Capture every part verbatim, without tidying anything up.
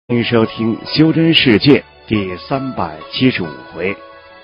欢迎收听《修真世界》第三百七十五回。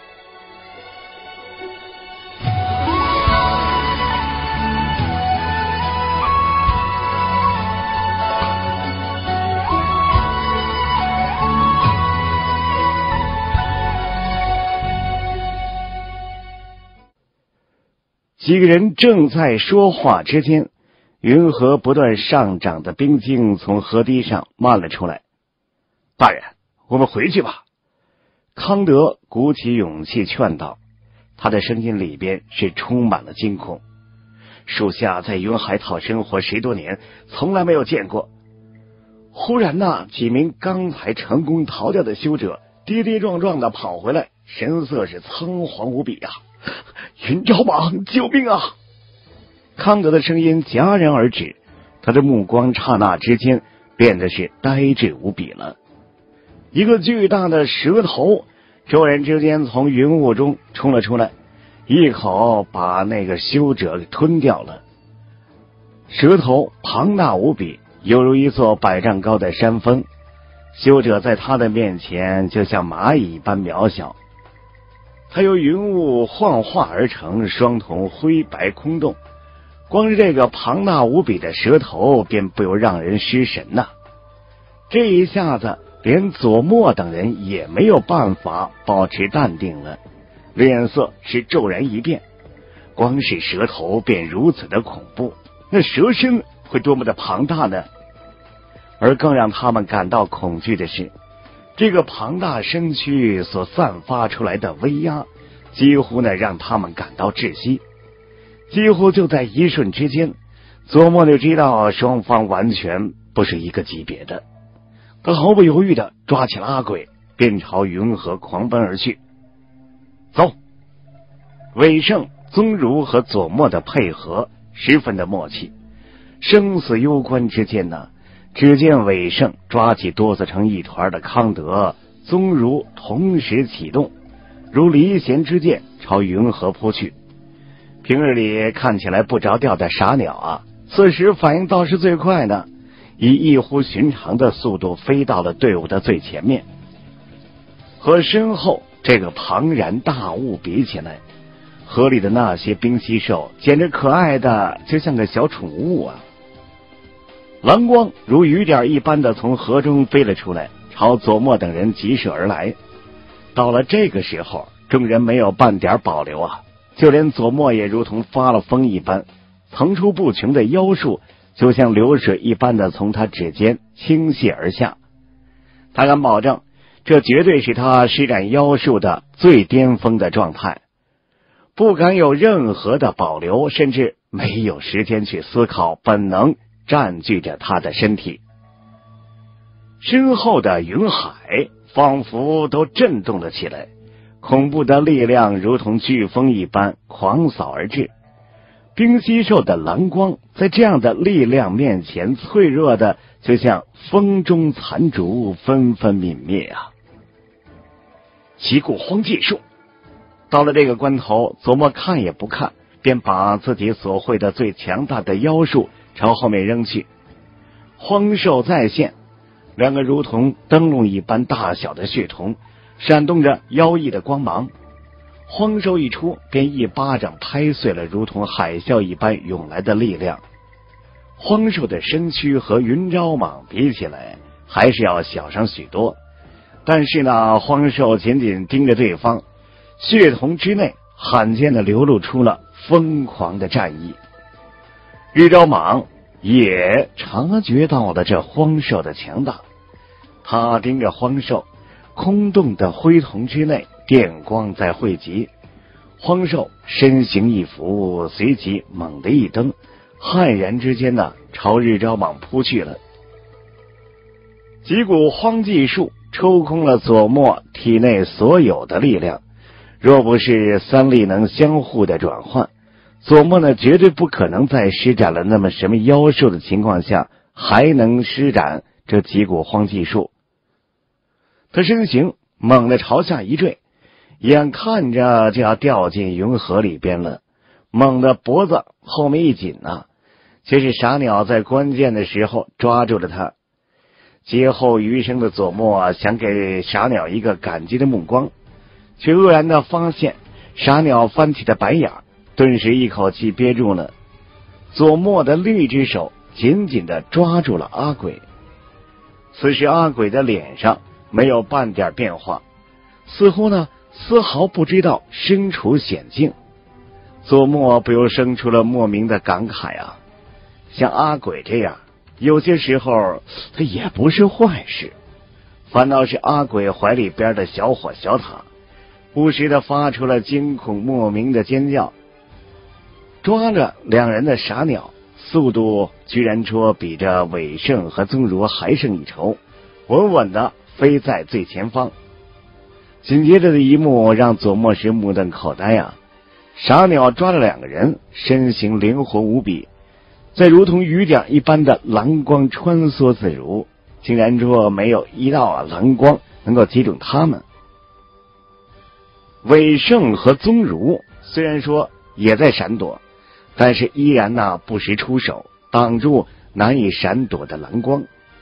几个人正在说话之间，云河不断上涨的冰晶从河堤上漫了出来。大人，我们回去吧。康德鼓起勇气劝道，他的声音里边是充满了惊恐。属下在云海岛生活十多年，从来没有见过。忽然那几名刚才成功逃掉的修者跌跌撞撞的跑回来，神色是仓皇无比啊！云昭蟒，救命啊！康德的声音戛然而止，他的目光刹那之间变得是呆滞无比了。一个巨大的蛇头骤然之间从云雾中冲了出来，一口把那个修者给吞掉了。蛇头庞大无比，犹如一座百丈高的山峰，修者在他的面前就像蚂蚁一般渺小。他由云雾幻化而成，双瞳灰白空洞，光是这个庞大无比的蛇头便不由让人失神呐、啊。这一下子连左默等人也没有办法保持淡定了，脸色是骤然一变。光是蛇头便如此的恐怖，那蛇身会多么的庞大呢？而更让他们感到恐惧的是，这个庞大身躯所散发出来的威压，几乎呢让他们感到窒息。几乎就在一瞬之间，左默就知道双方完全不是一个级别的。他毫不犹豫地抓起了阿鬼，便朝云河狂奔而去。走！韦胜、宗儒和左默的配合十分的默契，生死攸关之间呢，只见韦胜抓起哆嗦成一团的康德，宗儒同时启动，如离弦之箭朝云河扑去。平日里看起来不着调的傻鸟啊，此时反应倒是最快的，以异乎寻常的速度飞到了队伍的最前面。和身后这个庞然大物比起来，河里的那些冰蟋蟀简直可爱的就像个小宠物啊！蓝光如雨点一般的从河中飞了出来，朝左默等人急射而来。到了这个时候，众人没有半点保留啊！就连左默也如同发了疯一般，层出不穷的妖术就像流水一般的从他指尖倾泻而下。他敢保证，这绝对是他施展妖术的最巅峰的状态，不敢有任何的保留，甚至没有时间去思考，本能占据着他的身体。身后的云海仿佛都震动了起来，恐怖的力量如同飓风一般狂扫而至。冰蟋蟀的蓝光在这样的力量面前脆弱的就像风中残烛，纷纷泯灭啊！奇固荒技术。到了这个关头，左默看也不看，便把自己所会的最强大的妖术朝后面扔去。荒兽再现，两个如同灯笼一般大小的血瞳闪动着妖异的光芒，荒兽一出，便一巴掌拍碎了如同海啸一般涌来的力量。荒兽的身躯和云昭蟒比起来还是要小上许多，但是呢，荒兽紧紧盯着对方，血瞳之内罕见的流露出了疯狂的战意。日昭蟒也察觉到了这荒兽的强大，他盯着荒兽，空洞的灰瞳之内电光在汇集，荒兽身形一浮，随即猛地一蹬，骇然之间呢，朝日昭蟒扑去了。几股荒技术抽空了左默体内所有的力量，若不是三力能相互的转换，左默呢绝对不可能在施展了那么什么妖术的情况下还能施展这几股荒技术。他身形猛地朝下一坠，眼看着就要掉进云河里边了，猛地脖子后面一紧啊，却是傻鸟在关键的时候抓住了他。 劫后余生的佐墨想给傻鸟一个感激的目光，却愕然的发现傻鸟翻起的白眼，顿时一口气憋住了。佐墨的另一只手紧紧的抓住了阿鬼。此时阿鬼的脸上没有半点变化，似乎呢丝毫不知道身处险境。佐墨不由生出了莫名的感慨啊，像阿鬼这样有些时候他也不是坏事，反倒是阿鬼怀里边的小火小塔不时的发出了惊恐莫名的尖叫。抓着两人的傻鸟速度居然说比着韦胜和宗儒还胜一筹，稳稳的飞在最前方。紧接着的一幕让佐墨是目瞪口呆啊！傻鸟抓着两个人，身形灵活无比，在如同雨点一般的蓝光穿梭自如，竟然说没有一道啊蓝光能够击中他们。韦胜和宗儒虽然说也在闪躲，但是依然呢不时出手挡住难以闪躲的蓝光。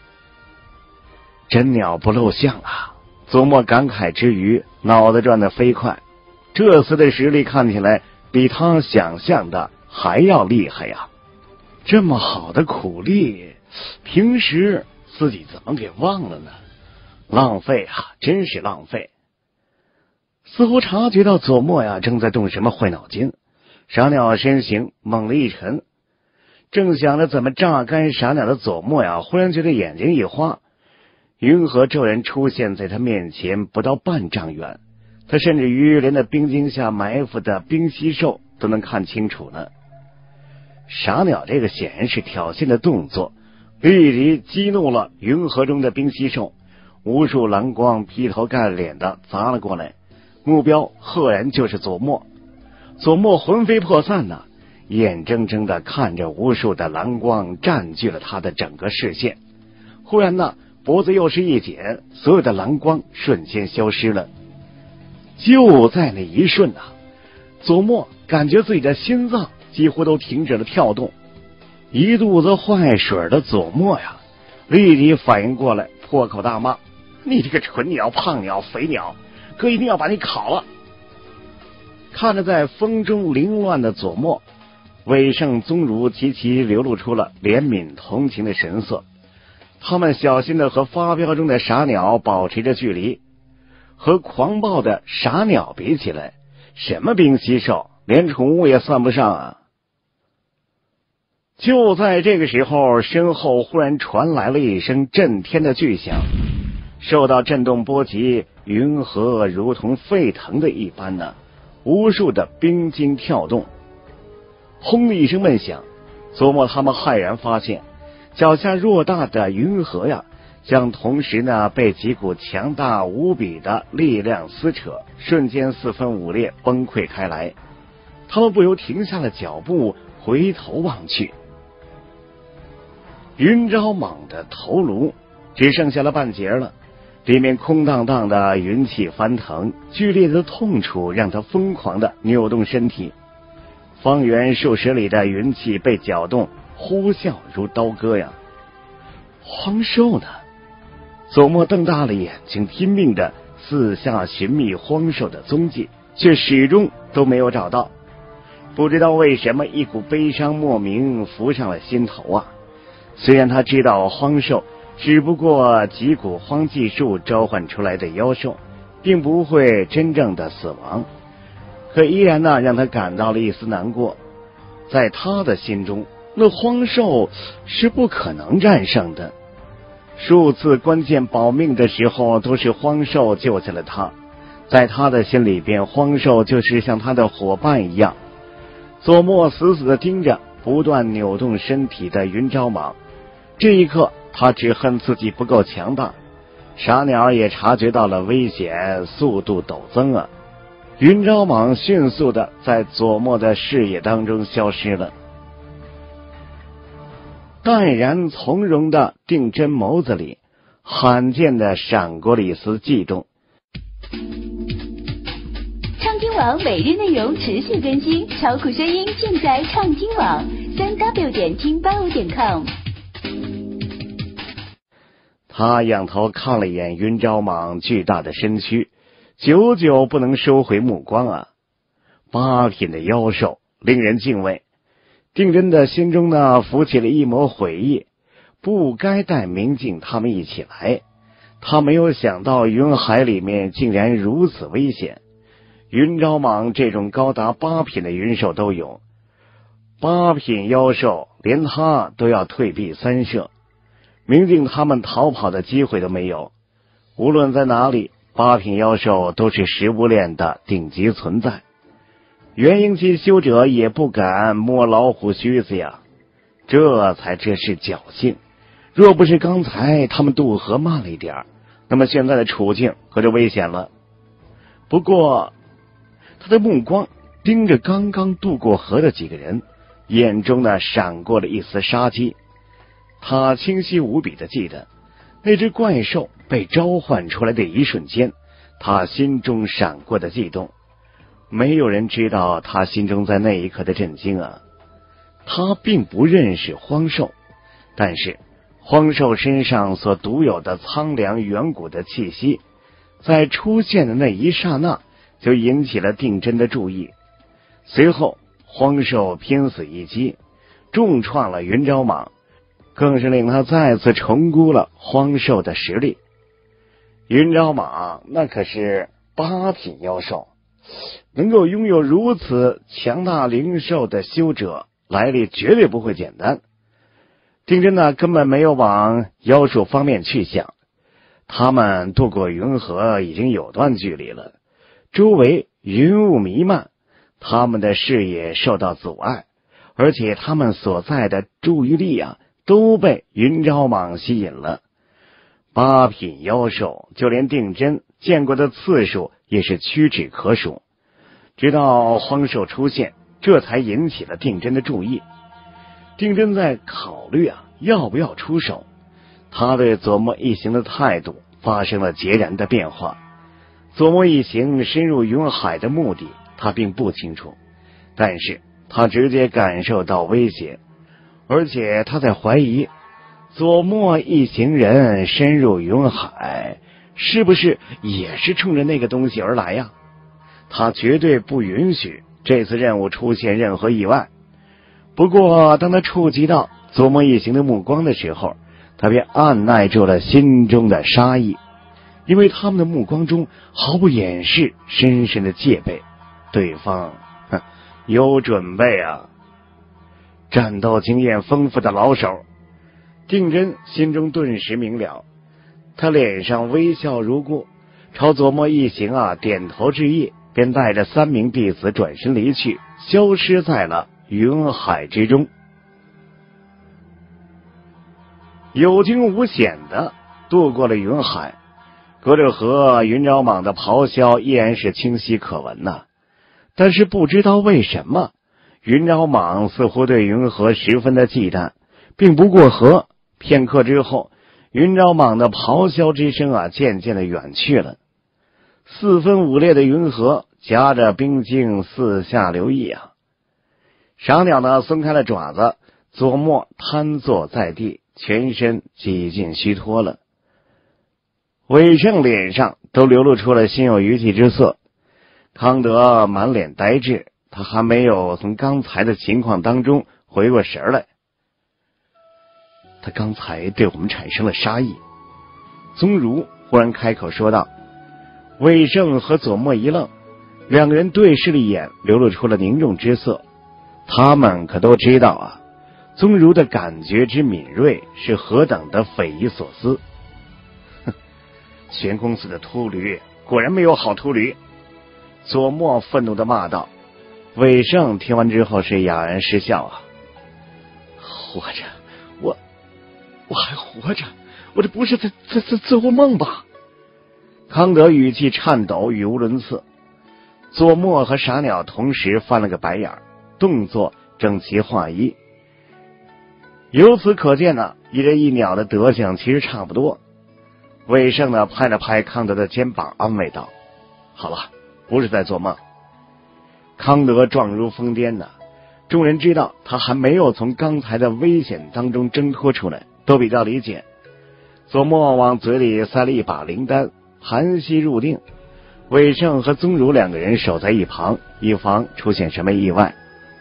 真鸟不露相啊！佐墨感慨之余，脑子转得飞快，这次的实力看起来比他想象的还要厉害呀！这么好的苦力，平时自己怎么给忘了呢？浪费啊，真是浪费！似乎察觉到佐墨呀正在动什么坏脑筋，傻鸟身形猛地一沉，正想着怎么榨干傻鸟的佐墨呀，忽然觉得眼睛一花，云和骤然出现在他面前不到半丈远，他甚至于连那冰晶下埋伏的冰蟋蟀都能看清楚了。傻鸟这个显然是挑衅的动作，立即激怒了云河中的冰蟋蟀，无数蓝光劈头盖脸的砸了过来，目标赫然就是佐墨。佐墨魂飞魄散呢，眼睁睁的看着无数的蓝光占据了他的整个视线。忽然呢，脖子又是一紧，所有的蓝光瞬间消失了。就在那一瞬啊，佐墨感觉自己的心脏几乎都停止了跳动。一肚子坏水的佐墨呀，立即反应过来，破口大骂：“你这个蠢鸟、胖鸟、肥鸟，哥一定要把你烤了！”看着在风中凌乱的佐墨，韦胜、宗儒齐齐流露出了怜悯同情的神色。他们小心的和发飙中的傻鸟保持着距离。和狂暴的傻鸟比起来，什么冰蟋蟀，连宠物也算不上啊！就在这个时候，身后忽然传来了一声震天的巨响，受到震动波及，云河如同沸腾的一般呢，无数的冰晶跳动。轰的一声闷响，佐墨他们骇然发现，脚下偌大的云河呀，将同时呢被几股强大无比的力量撕扯，瞬间四分五裂，崩溃开来。他们不由停下了脚步，回头望去。云昭蟒的头颅只剩下了半截了，里面空荡荡的云气翻腾，剧烈的痛楚让他疯狂的扭动身体。方圆数十里的云气被搅动，呼啸如刀割呀！荒兽呢？佐墨瞪大了眼睛，拼命的四下寻觅荒兽的踪迹，却始终都没有找到。不知道为什么，一股悲伤莫名浮上了心头啊！虽然他知道荒兽只不过几股荒技术召唤出来的妖兽，并不会真正的死亡，可依然呢让他感到了一丝难过。在他的心中，那荒兽是不可能战胜的。数次关键保命的时候，都是荒兽救下了他。在他的心里边，荒兽就是像他的伙伴一样。佐墨死死地盯着不断扭动身体的云昭蟒，这一刻他只恨自己不够强大。傻鸟也察觉到了危险，速度陡增啊！云昭蟒迅速的在佐墨的视野当中消失了。淡然从容的定真眸子里，罕见的闪过了一丝悸动。 畅听网每日内容持续更新，超酷声音尽在畅听网，三 w 点听八五点 com。 他仰头看了一眼云昭蟒巨大的身躯，久久不能收回目光啊！八品的妖兽令人敬畏，定真的心中呢浮起了一抹悔意，不该带明镜他们一起来。他没有想到云海里面竟然如此危险，云昭蟒这种高达八品的云兽都有，八品妖兽连他都要退避三舍，明镜他们逃跑的机会都没有。无论在哪里，八品妖兽都是食物链的顶级存在，元婴期修者也不敢摸老虎须子呀，这才真是侥幸。若不是刚才他们渡河慢了一点，那么现在的处境可就危险了。不过他的目光盯着刚刚渡过河的几个人，眼中呢闪过了一丝杀机。他清晰无比的记得那只怪兽被召唤出来的一瞬间，他心中闪过的悸动。没有人知道他心中在那一刻的震惊啊！他并不认识荒兽，但是荒兽身上所独有的苍凉远古的气息，在出现的那一刹那就引起了定真的注意。随后荒兽拼死一击，重创了云昭蟒，更是令他再次重估了荒兽的实力。云昭蟒那可是八品妖兽，能够拥有如此强大灵兽的修者，来历绝对不会简单。定真呢根本没有往妖术方面去想，他们渡过云河已经有段距离了，周围云雾弥漫，他们的视野受到阻碍，而且他们所在的注意力啊都被云昭蟒吸引了。八品妖兽就连定真见过的次数也是屈指可数，直到荒兽出现，这才引起了定真的注意。定真在考虑啊要不要出手，他对左墨一行的态度发生了截然的变化。左墨一行深入云海的目的他并不清楚，但是他直接感受到威胁，而且他在怀疑左墨一行人深入云海是不是也是冲着那个东西而来呀？他绝对不允许这次任务出现任何意外。不过当他触及到左墨一行的目光的时候，他便按耐住了心中的杀意，因为他们的目光中毫不掩饰深深的戒备。对方哼有准备啊，战斗经验丰富的老手。定真心中顿时明了，他脸上微笑如故，朝左墨一行啊点头致意，便带着三名弟子转身离去，消失在了云海之中。有惊无险的渡过了云海，隔着河，云昭蟒的咆哮依然是清晰可闻呐、啊。但是不知道为什么，云昭蟒似乎对云河十分的忌惮，并不过河。片刻之后，云昭蟒的咆哮之声啊渐渐的远去了。四分五裂的云河夹着冰晶四下流溢啊。傻鸟呢松开了爪子，左墨瘫坐在地，全身几近虚脱了。韦胜脸上都流露出了心有余悸之色，康德满脸呆滞，他还没有从刚才的情况当中回过神来。他刚才对我们产生了杀意。宗儒忽然开口说道。魏胜和左墨一愣，两个人对视了一眼，流露出了凝重之色。他们可都知道啊，宗儒的感觉之敏锐是何等的匪夷所思。哼，玄公子的秃驴果然没有好秃驴。左墨愤怒地骂道。魏胜听完之后是哑然失笑啊。活着，我我还活着，我这不是在在在做梦吧？康德语气颤抖，语无伦次。左墨和傻鸟同时翻了个白眼，动作整齐划一。由此可见呢，一人一鸟的德行其实差不多。魏胜呢拍了拍康德的肩膀，安慰道：好了，不是在做梦。康德状如疯癫呢，众人知道他还没有从刚才的危险当中挣脱出来，都比较理解。 左默往嘴里塞了一把灵丹，盘膝入定。韦胜和宗儒两个人守在一旁，以防出现什么意外。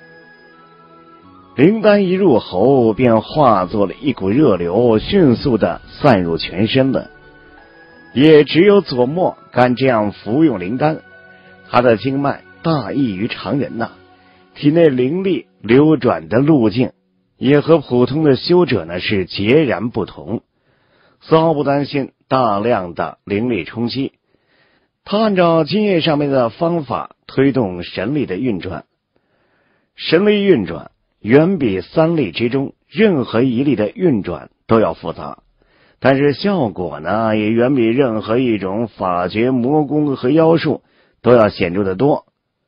灵丹一入喉，便化作了一股热流，迅速的散入全身了。也只有左默敢这样服用灵丹，他的经脉大异于常人呐、啊，体内灵力流转的路径也和普通的修者呢是截然不同，丝毫不担心大量的灵力冲击。他按照经验上面的方法推动神力的运转，神力运转远比三力之中任何一力的运转都要复杂，但是效果呢也远比任何一种法诀、魔功和妖术都要显著的多。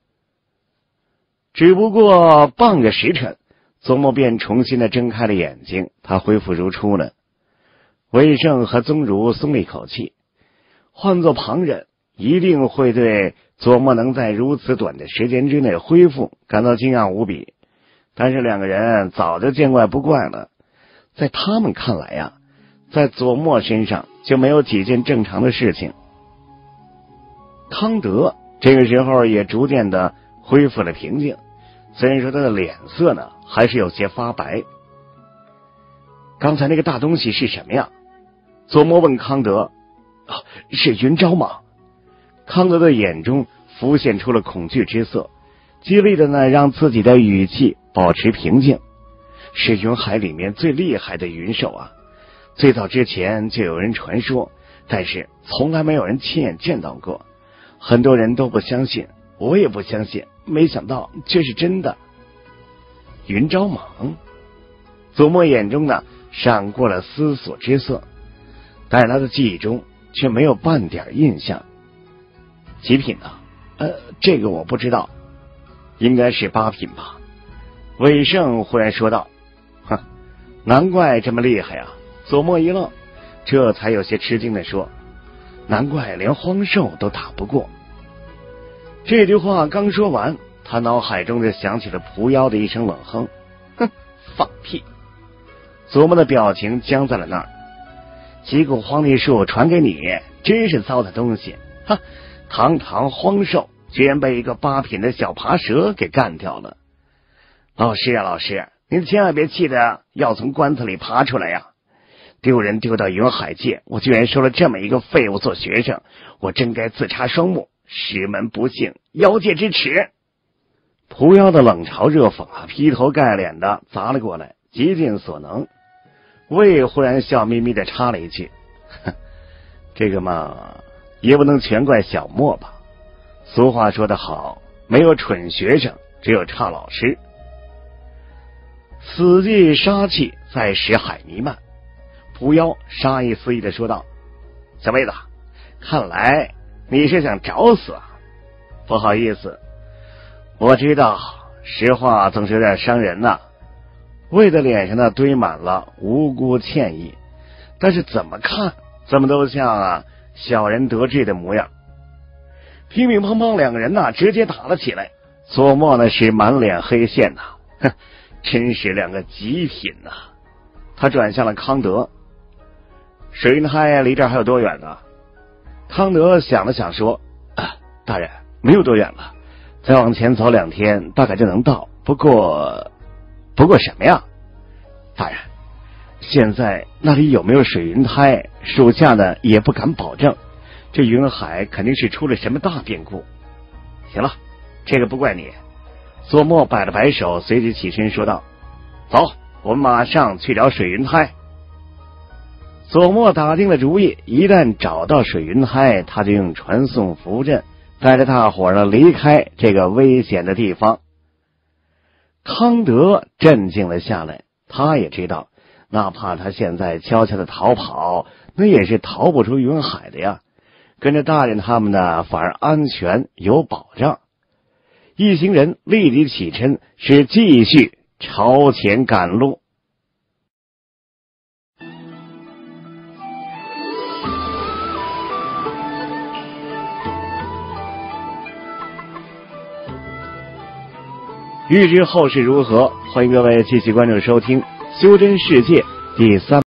只不过半个时辰，左默便重新的睁开了眼睛，他恢复如初了。魏胜和宗儒松了一口气，换作旁人一定会对左默能在如此短的时间之内恢复感到惊讶无比，但是两个人早就见怪不怪了。在他们看来呀、啊，在左默身上就没有几件正常的事情。康德这个时候也逐渐的恢复了平静，虽然说他的脸色呢还是有些发白。刚才那个大东西是什么呀？左默问康德。啊，是云昭吗？康德的眼中浮现出了恐惧之色，极力的呢让自己的语气保持平静。是云海里面最厉害的云兽啊，最早之前就有人传说，但是从来没有人亲眼见到过，很多人都不相信，我也不相信，没想到这是真的。云昭蟒，左默眼中呢闪过了思索之色，但是他的记忆中却没有半点印象。几品呢？呃，这个我不知道，应该是八品吧。韦胜忽然说道。哼，难怪这么厉害啊！左默一愣，这才有些吃惊的说，难怪连荒兽都打不过。这句话刚说完，他脑海中就响起了蒲妖的一声冷哼。哼，放屁！左默的表情僵在了那儿。几股荒地树传给你，真是糟的东西！哈，堂堂荒兽居然被一个八品的小爬蛇给干掉了。老师啊，老师，您千万别气得要从棺材里爬出来呀！丢人丢到云海界，我居然收了这么一个废物做学生，我真该自插双目，师门不幸，妖界之耻！蒲妖的冷嘲热讽啊，劈头盖脸的砸了过来，极尽所能。魏忽然笑眯眯的插了一句，这个嘛也不能全怪小莫吧，俗话说得好，没有蠢学生，只有差老师。死寂杀气在石海弥漫，蒲妖杀意肆意的说道，小妹子，看来你是想找死啊？不好意思，我知道实话总是有点伤人呐、啊。魏的脸上呢堆满了无辜歉意，但是怎么看怎么都像啊小人得志的模样。乒乒乓乓两个人呢直接打了起来，左默呢是满脸黑线呐，哼，真是两个极品呐。他转向了康德，水云海离这儿还有多远呢？康德想了想说、啊、大人，没有多远了，再往前走两天大概就能到，不过不过什么呀？大人，现在那里有没有水云胎，属下呢也不敢保证，这云海肯定是出了什么大变故。行了，这个不怪你。左默摆了摆手，随即起身说道，走，我们马上去找水云胎。左默打定了主意，一旦找到水云胎，他就用传送符阵带着大伙儿离开这个危险的地方。康德镇静了下来，他也知道，哪怕他现在悄悄的逃跑，那也是逃不出云海的呀。跟着大人他们呢，反而安全有保障。一行人立即起身，是继续朝前赶路。欲知后事如何，欢迎各位继续关注收听《修真世界》第三